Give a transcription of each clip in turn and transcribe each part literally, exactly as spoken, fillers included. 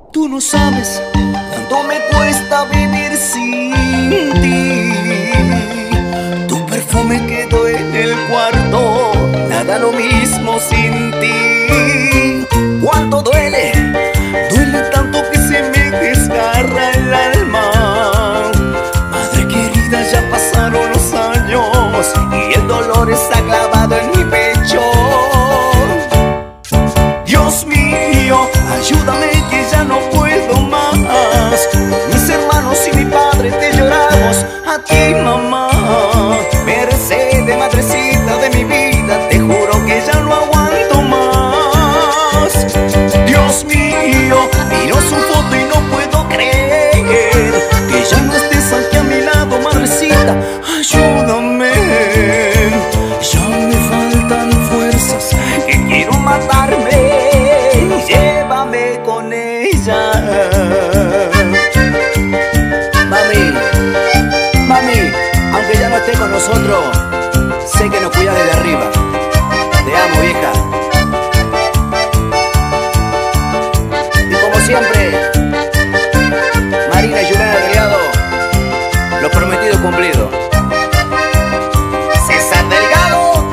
Tú no sabes cuánto me cuesta vivir sin ti. Tu perfume quedó en el cuarto, nada lo mismo sin ti. Cuánto duele, duele tanto que se me desgarra el alma. Madre querida, ya pasaron los años y el dolor está clavado en mi pecho. Dios mío, ayúdame que ya no puedo más. Mis hermanos y mi padre te lloramos a ti, mamá. Mercedes, madrecita de mi vida, te juro que ya no aguanto más. Dios mío, miro su foto y no puedo creer que ya no estés aquí a mi lado, madrecita. Ayúdame, ya me faltan fuerzas, que quiero matarme. Llévame con ella. Mami, mami, aunque ya no esté con nosotros, sé que nos cuidas desde arriba. Te amo, vieja. Y como siempre, Marina y Juliana Delgado, lo prometido cumplido. César Delgado.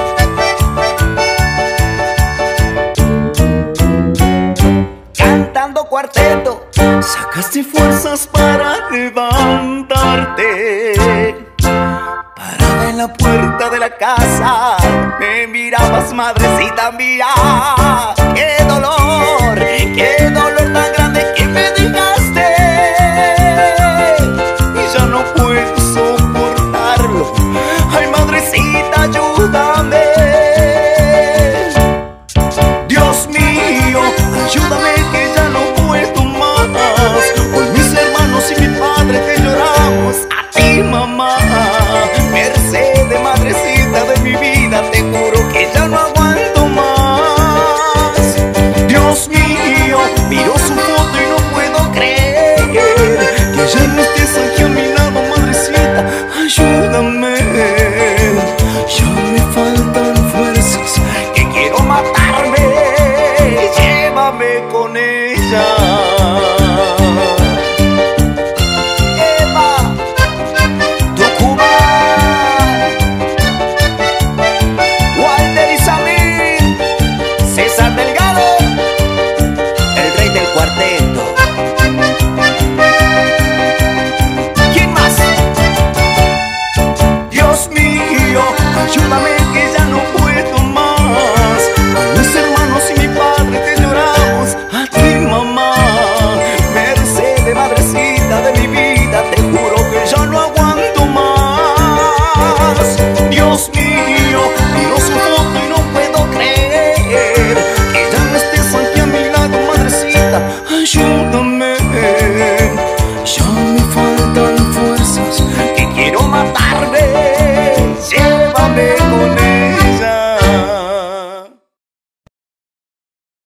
Cantando cuarteto, sacaste fuerzas para levantarte. Parada en la puerta de la casa, me mirabas, madrecita mía. ¡Qué dolor! ¡Qué dolor tan grande que me dejaste! Y ya no puedo soportarlo. ¡Ay, madrecita, ayúdame! Dios mío, ayúdame que ya no puedo más. Con mis hermanos y mi padre te lloramos a ti, mamá. Mercedes, madrecita de mi vida, te juro que ya no aguanto más. Dios mío, miro su foto y no puedo creer que ya no estés aquí a mi lado, madrecita. Ayúdame, ya me faltan fuerzas, que quiero matarme. Llévame con ella. Eva, Tucumán, Walter Isabel, César Delgado, el rey del cuarteto. ¿Quién más? Dios mío, ayúdame